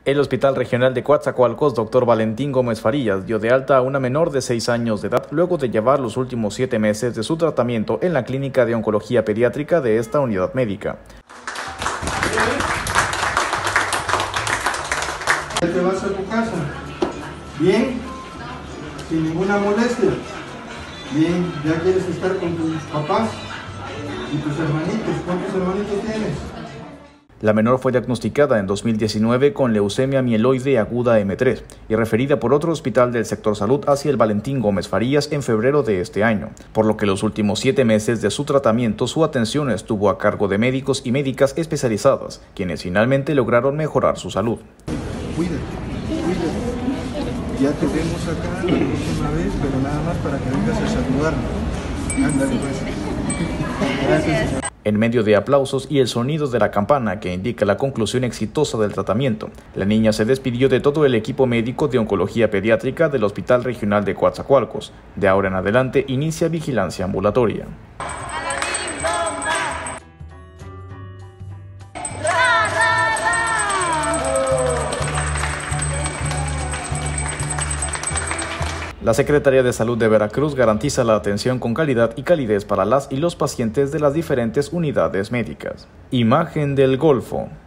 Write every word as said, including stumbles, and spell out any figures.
El Hospital Regional de Coatzacoalcos, doctor Valentín Gómez Farías, dio de alta a una menor de seis años de edad luego de llevar los últimos siete meses de su tratamiento en la Clínica de Oncología Pediátrica de esta unidad médica. ¿Ya te vas a tu casa? ¿Bien? ¿Sin ninguna molestia? Bien, ¿ya quieres estar con tus papás y tus hermanitos? ¿Cuántos hermanitos tienes? La menor fue diagnosticada en dos mil diecinueve con leucemia mieloide aguda eme tres y referida por otro hospital del sector salud hacia el Valentín Gómez Farías en febrero de este año, por lo que los últimos siete meses de su tratamiento su atención estuvo a cargo de médicos y médicas especializadas, quienes finalmente lograron mejorar su salud. Cuídate, cuídate. Ya te vemos acá la próxima vez, pero nada más para que vengas a saludarnos. Ándale pues. Gracias, señor. En medio de aplausos y el sonido de la campana que indica la conclusión exitosa del tratamiento, la niña se despidió de todo el equipo médico de oncología pediátrica del Hospital Regional de Coatzacoalcos. De ahora en adelante inicia vigilancia ambulatoria. La Secretaría de Salud de Veracruz garantiza la atención con calidad y calidez para las y los pacientes de las diferentes unidades médicas. Imagen del Golfo.